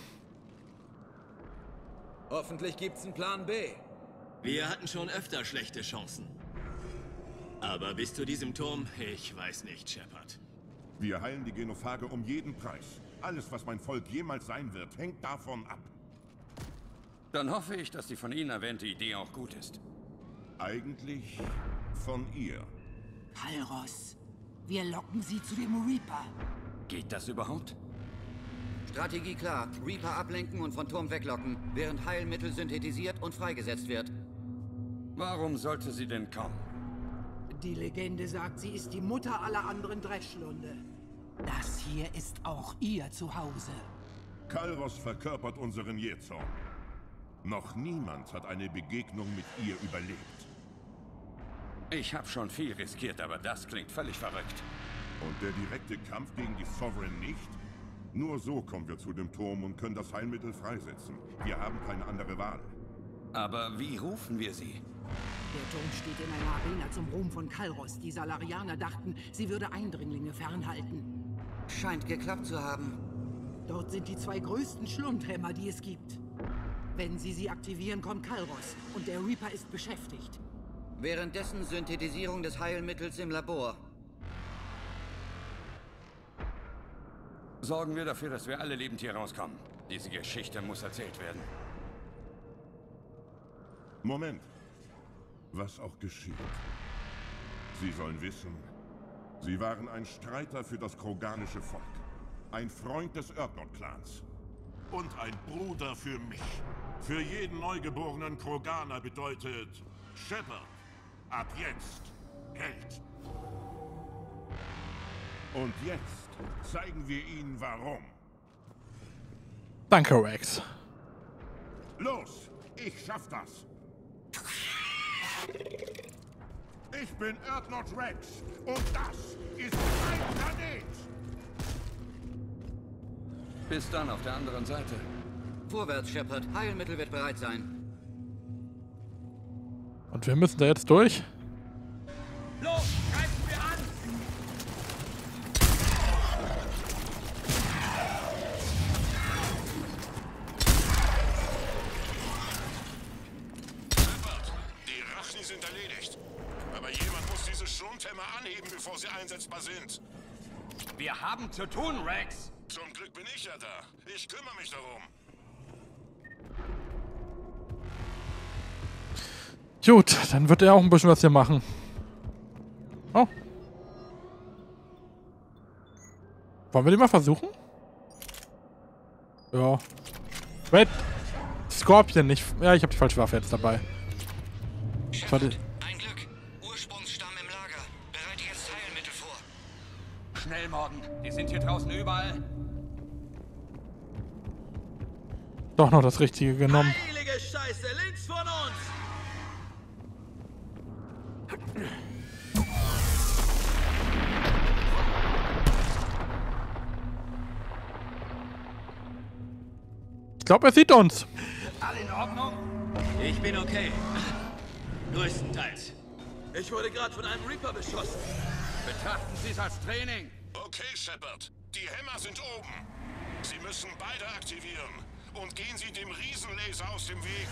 Hoffentlich gibt's einen Plan B. Wir hatten schon öfter schlechte Chancen. Aber bis zu diesem Turm, ich weiß nicht, Shepard. Wir heilen die Genophage um jeden Preis. Alles, was mein Volk jemals sein wird, hängt davon ab. Dann hoffe ich, dass die von Ihnen erwähnte Idee auch gut ist. Eigentlich von ihr. Kallros, wir locken sie zu dem Reaper. Geht das überhaupt? Strategie klar. Reaper ablenken und von Turm weglocken, während Heilmittel synthetisiert und freigesetzt wird. Warum sollte sie denn kommen? Die Legende sagt, sie ist die Mutter aller anderen Dreschlunde. Das hier ist auch ihr Zuhause. Kallros verkörpert unseren Jähzorn. Noch niemand hat eine Begegnung mit ihr überlebt. Ich habe schon viel riskiert, aber das klingt völlig verrückt. Und der direkte Kampf gegen die Sovereign nicht? Nur so kommen wir zu dem Turm und können das Heilmittel freisetzen. Wir haben keine andere Wahl. Aber wie rufen wir sie? Der Turm steht in einer Arena zum Ruhm von Kallros. Die Salarianer dachten, sie würde Eindringlinge fernhalten. Scheint geklappt zu haben. Dort sind die zwei größten Schlundhämmer, die es gibt. Wenn sie sie aktivieren, kommt Kallros und der Reaper ist beschäftigt. Währenddessen Synthetisierung des Heilmittels im Labor. Sorgen wir dafür, dass wir alle lebend hier rauskommen. Diese Geschichte muss erzählt werden. Moment. Was auch geschieht. Sie sollen wissen, sie waren ein Streiter für das kroganische Volk. Ein Freund des Urdnot-Clans. Und ein Bruder für mich. Für jeden neugeborenen Kroganer bedeutet Shepard ab jetzt Held. Und jetzt zeigen wir ihnen warum. Danke, Rex. Los, ich schaff das. Ich bin Urdnot Rex und das ist mein Planet. Bis dann auf der anderen Seite. Vorwärts, Shepard. Heilmittel wird bereit sein. Und wir müssen da jetzt durch? Los, greifen wir an! Shepard, die Rachen sind erledigt. Aber jemand muss diese Schlundhämmer anheben, bevor sie einsetzbar sind. Wir haben zu tun, Rex. Zum Glück bin ich ja da. Ich kümmere mich darum. Gut, dann wird er auch ein bisschen was hier machen. Oh. Wollen wir den mal versuchen? Ja. Wait. Scorpion, nicht... Ja, ich habe die falsche Waffe jetzt dabei. Shepard, ein Glück. Ursprungsstamm im Lager. Bereite jetzt Heilmittel vor. Schnell, Morgan. Die sind hier draußen überall. Doch noch das Richtige genommen. Heilige Scheiße, links von uns! Ich glaube, er sieht uns. Alle in Ordnung? Ich bin okay. Größtenteils. Ich wurde gerade von einem Reaper beschossen. Betrachten Sie es als Training. Okay, Shepard. Die Hämmer sind oben. Sie müssen beide aktivieren. Und gehen Sie dem Riesenlaser aus dem Weg.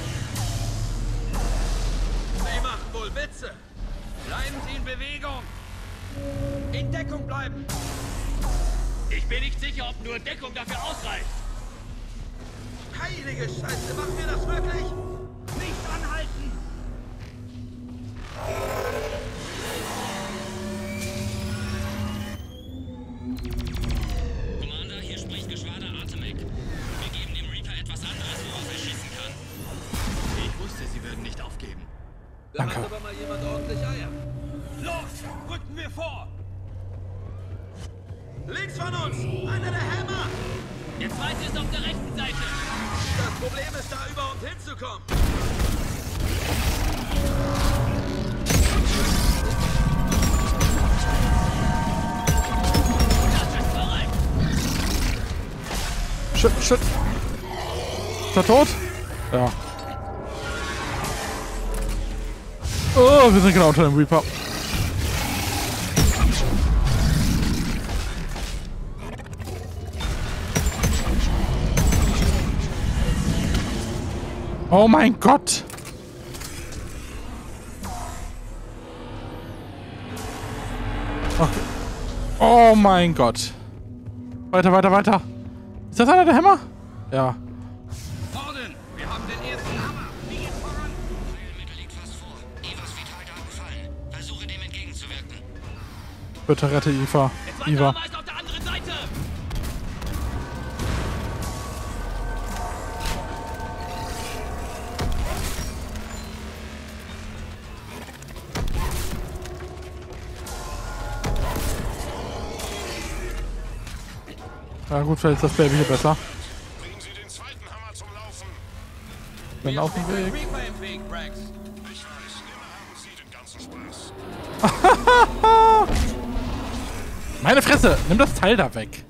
Sie machen wohl Witze. Bleiben Sie in Bewegung. In Deckung bleiben. Ich bin nicht sicher, ob nur Deckung dafür ausreicht. Heilige Scheiße, machen wir das wirklich? Nicht anhalten. Commander, hier spricht Geschwader Artemek. Wir geben dem Reaper etwas anderes, woraus er schießen kann. Ich wusste, Sie würden nicht aufgeben. Da hat aber mal jemand ordentlich Eier. Los, rücken wir vor. Links von uns! Einer der Hämmer! Der zweite ist auf der rechten Seite. Das Problem ist, da überhaupt hinzukommen. Das ist korrekt. Shit, shit. Ist er tot? Ja. Oh, wir sind genau unter dem Reaper. Oh mein Gott! Okay. Oh mein Gott! Weiter, weiter, weiter! Ist das einer der Hämmer? Ja. Morden! Wir haben den ersten Hammer! Wie geht's voran? Heilmittel liegt fast vor. Evas Vitaldaten fallen. Versuche dem entgegenzuwirken. Bitte rette Eva. Eva. ist auf der anderen Seite! Ja gut, vielleicht ist das Baby hier besser. Bringen Sie den zweiten Hammer zum Laufen. Bin auf dem Weg. Reaper im Weg, Rex. Ich weiß, immer haben Sie den ganzen Spaß. Meine Fresse! Nimm das Teil da weg.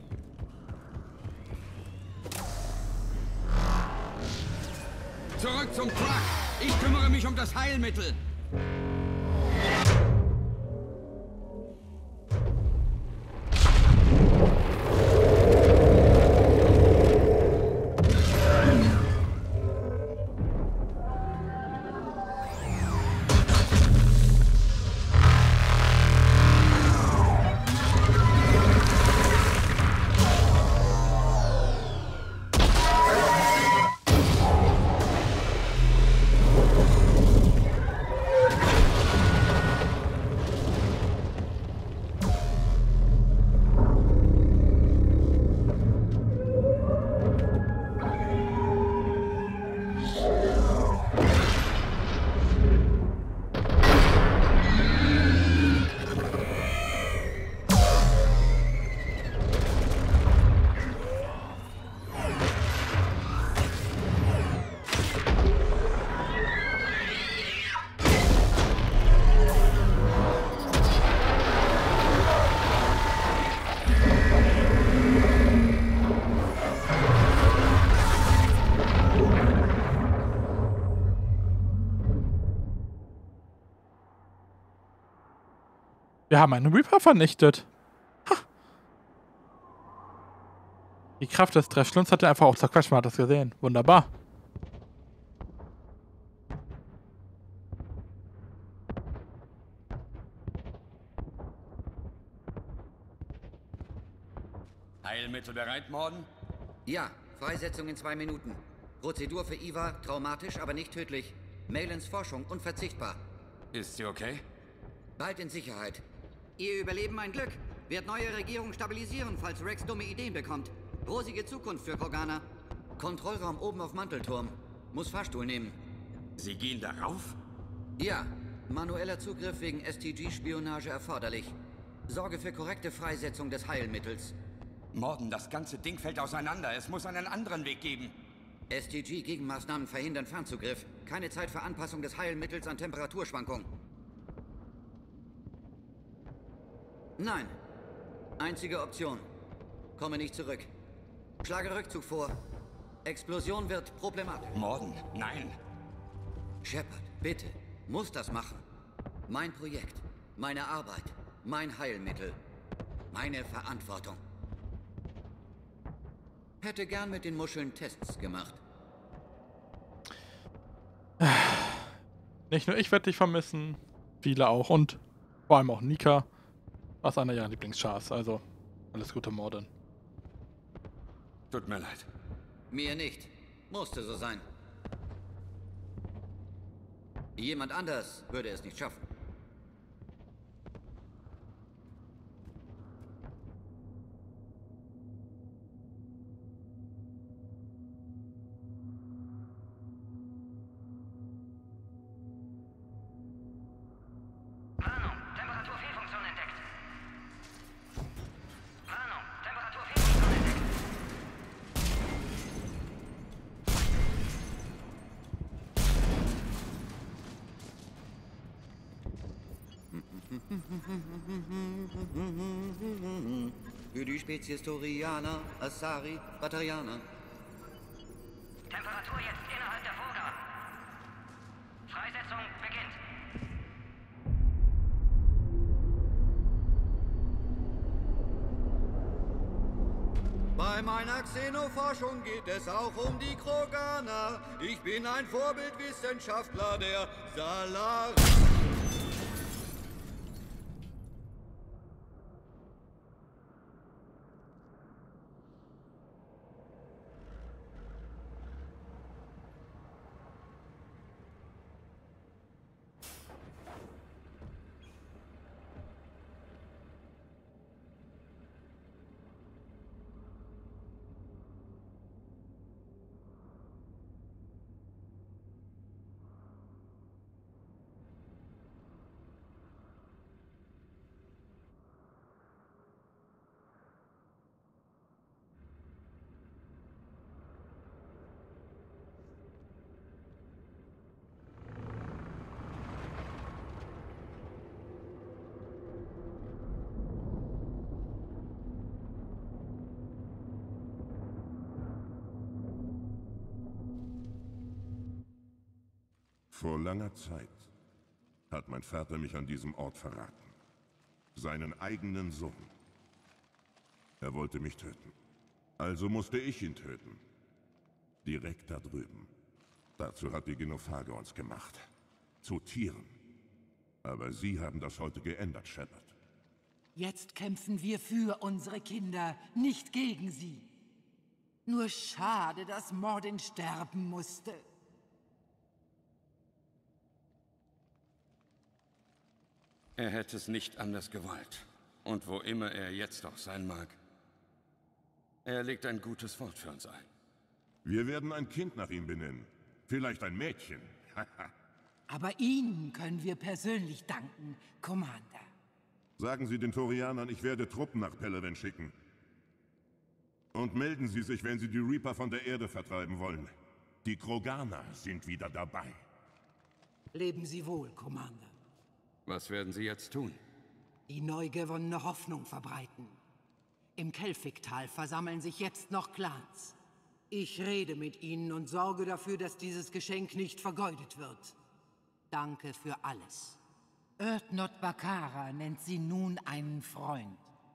Zurück zum Truck. Ich kümmere mich um das Heilmittel. Wir haben einen Reaper vernichtet. Ha. Die Kraft des Dreschlunds hat er einfach auch zerquetscht. Man hat das gesehen. Wunderbar. Heilmittel bereit, Morden? Ja, Freisetzung in zwei Minuten. Prozedur für Eva, traumatisch, aber nicht tödlich. Malins Forschung, unverzichtbar. Ist sie okay? Bald in Sicherheit. Ihr Überleben mein Glück. Wird neue Regierung stabilisieren, falls Rex dumme Ideen bekommt. Rosige Zukunft für Krogana. Kontrollraum oben auf Mantelturm. Muss Fahrstuhl nehmen. Sie gehen darauf? Ja. Manueller Zugriff wegen S T G-Spionage erforderlich. Sorge für korrekte Freisetzung des Heilmittels. Morden, das ganze Ding fällt auseinander. Es muss einen anderen Weg geben. S T G-Gegenmaßnahmen verhindern Fernzugriff. Keine Zeit für Anpassung des Heilmittels an Temperaturschwankungen. Nein. Einzige Option. Komme nicht zurück. Schlage Rückzug vor. Explosion wird problematisch. Morden, nein. Shepard, bitte. Muss das machen. Mein Projekt. Meine Arbeit. Mein Heilmittel. Meine Verantwortung. Hätte gern mit den Muscheln Tests gemacht. Nicht nur ich werde dich vermissen, viele auch. Und vor allem auch Nika. Was einer ihrer Lieblingschars. Also, alles Gute, Morden. Tut mir leid. Mir nicht. Musste so sein. Jemand anders würde es nicht schaffen. Warnung, Temperaturfehlfunktion entdeckt. Warnung, Temperaturfehlfunktion entdeckt. Für die Spezies Torianer, Asari, Batarianer. Temperatur jetzt innerhalb der Vorgaben. Freisetzung beginnt. Bei meiner Xenoforschung geht es auch um die Kroganer. Ich bin ein Vorbildwissenschaftler der Salar. Vor langer Zeit hat mein Vater mich an diesem Ort verraten. Seinen eigenen Sohn. Er wollte mich töten. Also musste ich ihn töten. Direkt da drüben. Dazu hat die Genophage uns gemacht. Zu Tieren. Aber Sie haben das heute geändert, Shepard. Jetzt kämpfen wir für unsere Kinder, nicht gegen sie. Nur schade, dass Mordin sterben musste. Er hätte es nicht anders gewollt. Und wo immer er jetzt auch sein mag. Er legt ein gutes Wort für uns ein. Wir werden ein Kind nach ihm benennen. Vielleicht ein Mädchen. Aber Ihnen können wir persönlich danken, Commander. Sagen Sie den Turianern, ich werde Truppen nach Peleven schicken. Und melden Sie sich, wenn Sie die Reaper von der Erde vertreiben wollen. Die Kroganer sind wieder dabei. Leben Sie wohl, Commander. Was werden Sie jetzt tun? Die neu gewonnene Hoffnung verbreiten. Im Kelfiktal versammeln sich jetzt noch Clans. Ich rede mit ihnen und sorge dafür, dass dieses Geschenk nicht vergeudet wird. Danke für alles. Erdnot Bakara nennt sie nun einen Freund.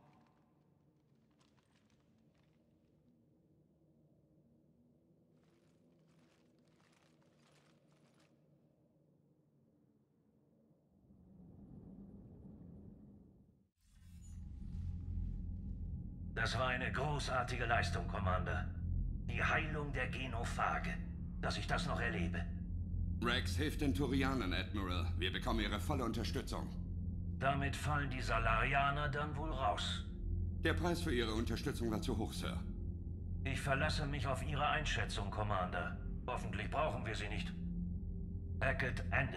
Das war eine großartige Leistung, Commander. Die Heilung der Genophage. Dass ich das noch erlebe. Rex hilft den Turianern, Admiral. Wir bekommen ihre volle Unterstützung. Damit fallen die Salarianer dann wohl raus. Der Preis für Ihre Unterstützung war zu hoch, Sir. Ich verlasse mich auf Ihre Einschätzung, Commander. Hoffentlich brauchen wir sie nicht. Hackett, Ende.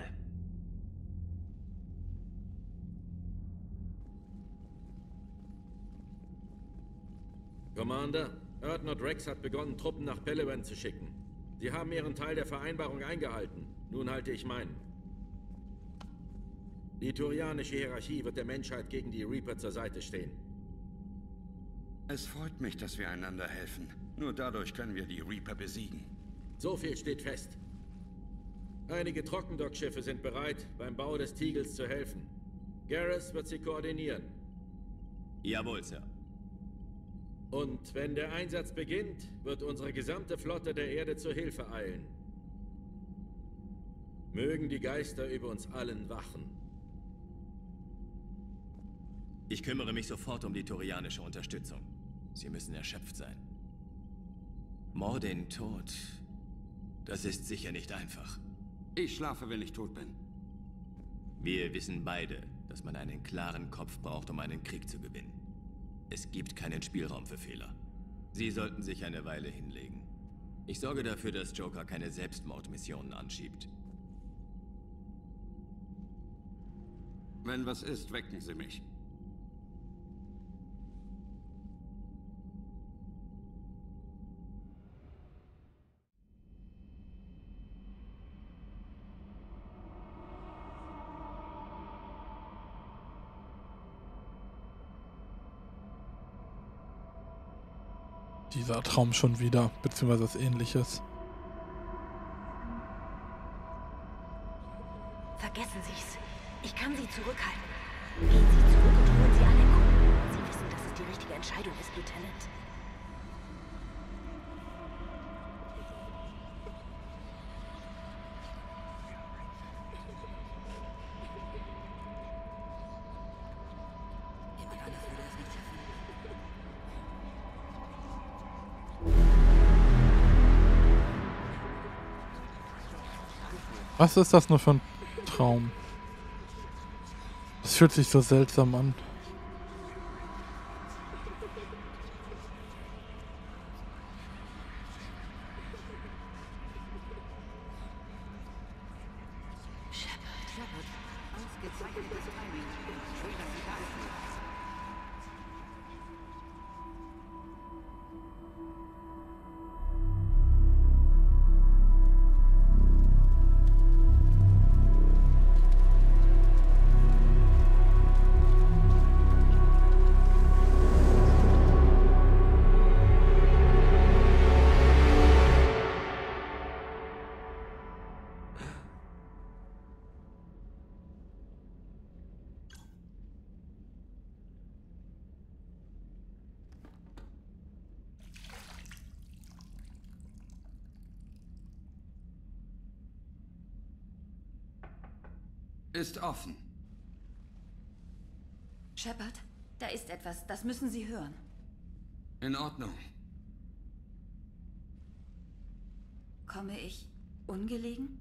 Commander, Erdnot Rex hat begonnen, Truppen nach Peleven zu schicken. Sie haben ihren Teil der Vereinbarung eingehalten. Nun halte ich meinen. Die turianische Hierarchie wird der Menschheit gegen die Reaper zur Seite stehen. Es freut mich, dass wir einander helfen. Nur dadurch können wir die Reaper besiegen. So viel steht fest. Einige Trockendockschiffe sind bereit, beim Bau des Teagles zu helfen. Garrus wird sie koordinieren. Jawohl, Sir. Und wenn der Einsatz beginnt, wird unsere gesamte Flotte der Erde zur Hilfe eilen. Mögen die Geister über uns allen wachen. Ich kümmere mich sofort um die turianische Unterstützung. Sie müssen erschöpft sein. Mordin tot. Das ist sicher nicht einfach. Ich schlafe, wenn ich tot bin. Wir wissen beide, dass man einen klaren Kopf braucht, um einen Krieg zu gewinnen. Es gibt keinen Spielraum für Fehler. Sie sollten sich eine Weile hinlegen. Ich sorge dafür, dass Joker keine Selbstmordmissionen anschiebt. Wenn was ist, wecken Sie mich. Dieser Traum schon wieder, beziehungsweise was Ähnliches. Vergessen Sie's. Ich kann Sie zurückhalten. Gehen Sie zurück und holen Sie alle Kunden. Sie wissen, dass es die richtige Entscheidung ist, Lieutenant. Was ist das nur für ein Traum? Das fühlt sich so seltsam an. Ist offen. Shepard, da ist etwas, das müssen Sie hören. In Ordnung. Komme ich ungelegen?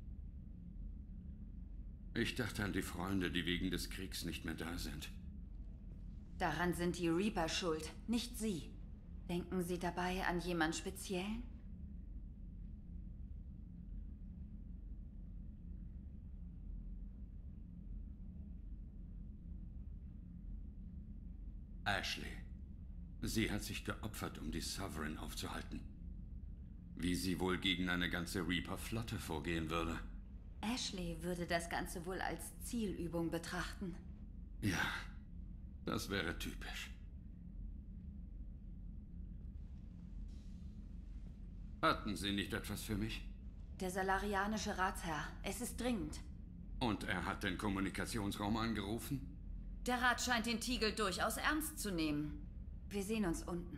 Ich dachte an die Freunde, die wegen des Kriegs nicht mehr da sind. Daran sind die Reaper schuld, nicht Sie. Denken Sie dabei an jemand Speziellen? Ashley. Sie hat sich geopfert, um die Sovereign aufzuhalten. Wie sie wohl gegen eine ganze Reaper-Flotte vorgehen würde. Ashley würde das Ganze wohl als Zielübung betrachten. Ja, das wäre typisch. Hatten Sie nicht etwas für mich? Der salarianische Ratsherr. Es ist dringend. Und er hat den Kommunikationsraum angerufen? Der Rat scheint den Tiegel durchaus ernst zu nehmen. Wir sehen uns unten.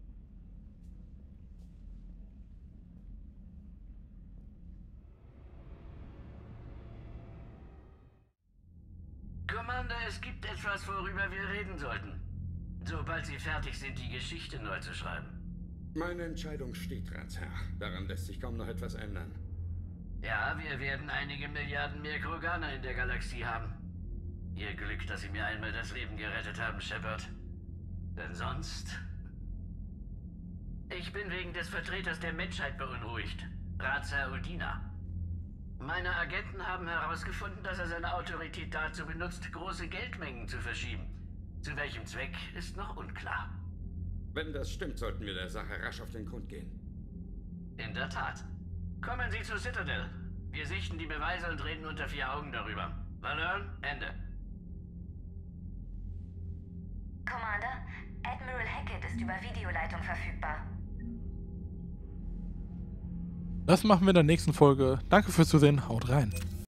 Commander, es gibt etwas, worüber wir reden sollten. Sobald Sie fertig sind, die Geschichte neu zu schreiben. Meine Entscheidung steht, Ratsherr. Daran lässt sich kaum noch etwas ändern. Ja, wir werden einige Milliarden mehr Kroganer in der Galaxie haben. Ihr Glück, dass Sie mir einmal das Leben gerettet haben, Shepard. Denn sonst... Ich bin wegen des Vertreters der Menschheit beunruhigt, Ratsherr Udina. Meine Agenten haben herausgefunden, dass er seine Autorität dazu benutzt, große Geldmengen zu verschieben. Zu welchem Zweck, ist noch unklar. Wenn das stimmt, sollten wir der Sache rasch auf den Grund gehen. In der Tat. Kommen Sie zu Citadel. Wir sichten die Beweise und reden unter vier Augen darüber. Valern, Ende. Commander, Admiral Hackett ist über Videoleitung verfügbar. Das machen wir in der nächsten Folge. Danke fürs Zusehen. Haut rein.